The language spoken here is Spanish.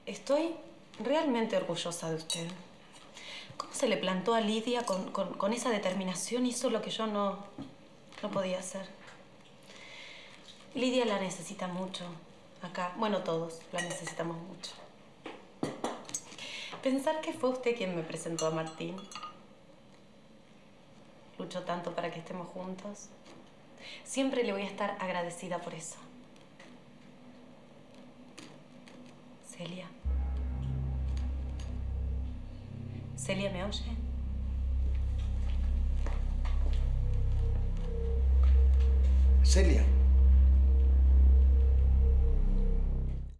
Estoy realmente orgullosa de usted. ¿Cómo se le plantó a Lidia con esa determinación? Hizo lo que yo no podía hacer. Lidia la necesita mucho acá. Bueno, todos la necesitamos mucho. Pensar que fue usted quien me presentó a Martín. Luchó tanto para que estemos juntos. Siempre le voy a estar agradecida por eso. Celia. ¿Celia me oye? Celia.